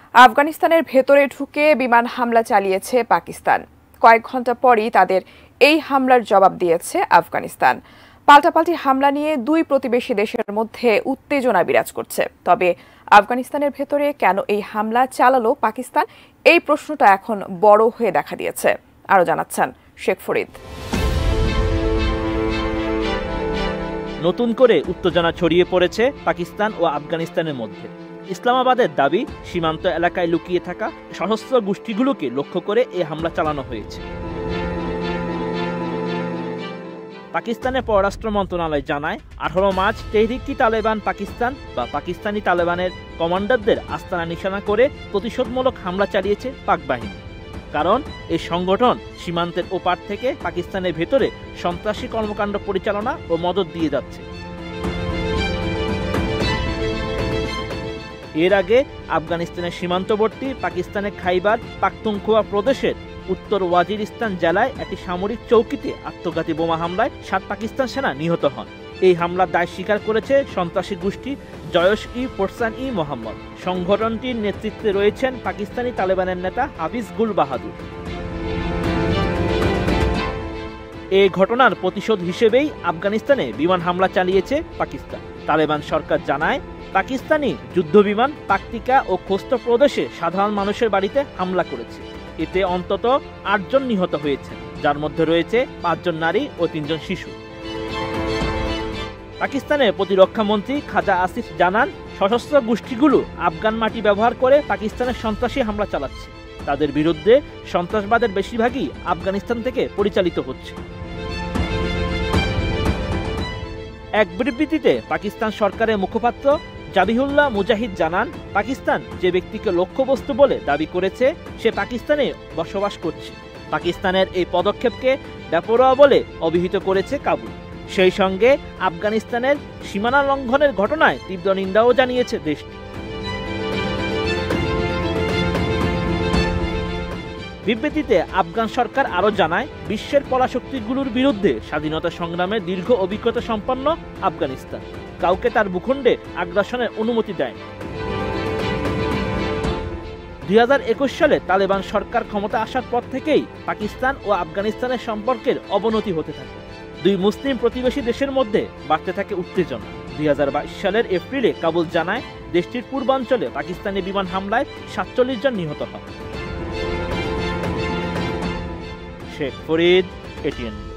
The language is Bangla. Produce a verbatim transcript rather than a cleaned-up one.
আফগানিস্তানের ভেতরে ঢুকে বিমান হামলা চালিয়েছে পাকিস্তান। কয়েক ঘন্টা পরই তাদের এই হামলার জবাব দিয়েছে আফগানিস্তান। পাল্টাপাল্টি হামলা নিয়ে দুই প্রতিবেশী দেশের মধ্যে উত্তেজনা বিরাজ করছে। তবে আফগানিস্তানের ভেতরে কেন এই হামলা চালালো পাকিস্তান, এই প্রশ্নটা এখন বড় হয়ে দেখা দিয়েছে। আরো জানাচ্ছেন শেখ ফরিদ। নতুন করে উত্তেজনা ছড়িয়ে পড়েছে পাকিস্তান ও আফগানিস্তানের মধ্যে। ইসলামাবাদের দাবি, সীমান্ত এলাকায় লুকিয়ে থাকা সশস্ত্র গোষ্ঠীগুলোকে লক্ষ্য করে এই হামলা চালানো হয়েছে। পাকিস্তানের পররাষ্ট্র মন্ত্রণালয় জানায়, আঠারো মার্চ তেহরিকি তালেবান পাকিস্তান বা পাকিস্তানি তালেবানের কমান্ডারদের আস্তানা নিশানা করে প্রতিশোধমূলক হামলা চালিয়েছে পাক বাহিনী। কারণ এই সংগঠন সীমান্তের ওপার থেকে পাকিস্তানের ভেতরে সন্ত্রাসী কর্মকাণ্ড পরিচালনা ও মদত দিয়ে যাচ্ছে। এর আগে আফগানিস্তানের সীমান্তবর্তী পাকিস্তানের খাইবার পাখতুনখোয়া প্রদেশের উত্তর ওয়াজিরিস্তান জেলায় একটি সামরিক চৌকিতে আত্মঘাতী বোমা হামলায় সাত পাকিস্তান সেনা নিহত হন। এই হামলার দায় স্বীকার করেছে সন্ত্রাসী গোষ্ঠী জয়শ ই ফোরসান ই মোহাম্মদ। সংগঠনটির নেতৃত্বে রয়েছেন পাকিস্তানি তালেবানের নেতা হাফিজ গুল বাহাদুর। এই ঘটনার প্রতিশোধ হিসেবেই আফগানিস্তানে বিমান হামলা চালিয়েছে পাকিস্তান। তালেবান সরকার জানায়, পাকিস্তানি যুদ্ধবিমান পাকতিকা ও খোস্ত প্রদেশে সাধারণ মানুষের বাড়িতে হামলা করেছে। এতে অন্তত আটজন নিহত হয়েছে, যার মধ্যে রয়েছে পাঁচজন নারী ও তিনজন শিশু। পাকিস্তানের প্রতিরক্ষা মন্ত্রী খাজা আসিফ জানান, সশস্ত্র গোষ্ঠীগুলো আফগান মাটি ব্যবহার করে পাকিস্তানের সন্ত্রাসী হামলা চালাচ্ছে। তাদের বিরুদ্ধে সন্ত্রাসবাদের বেশিরভাগই আফগানিস্তান থেকে পরিচালিত হচ্ছে। এক বিবৃতিতে পাকিস্তান সরকারের মুখপাত্র জাবিহুল্লাহ মুজাহিদ জানান, পাকিস্তান যে ব্যক্তিকে লক্ষ্যবস্তু বলে দাবি করেছে সে পাকিস্তানে বসবাস করছে। পাকিস্তানের এই পদক্ষেপকে বেপরোয়া বলে অভিহিত করেছে কাবুল। সেই সঙ্গে আফগানিস্তানের সীমানা লঙ্ঘনের ঘটনায় তীব্র নিন্দাও জানিয়েছে দেশটি। বিবৃতিতে আফগান সরকার আরও জানায়, বিশ্বের পরাশক্তিগুলোর বিরুদ্ধে স্বাধীনতা সংগ্রামের দীর্ঘ অভিজ্ঞতা সম্পন্ন আফগানিস্তান কাউকে তার ভূখণ্ডে আগ্রাসনের অনুমতি দেয়। দুই হাজার একুশ সালে তালেবান সরকার ক্ষমতা আসার পর থেকেই পাকিস্তান ও আফগানিস্তানের সম্পর্কের অবনতি হতে থাকে। দুই মুসলিম প্রতিবেশী দেশের মধ্যে বাড়তে থাকে উত্তেজনা। দুই হাজার বাইশ সালের এপ্রিলে কাবুল জানায়, দেশটির পূর্বাঞ্চলে পাকিস্তানি বিমান হামলায় সাতচল্লিশ জন নিহত হয়। শেখ ফরিদ, এটিএন।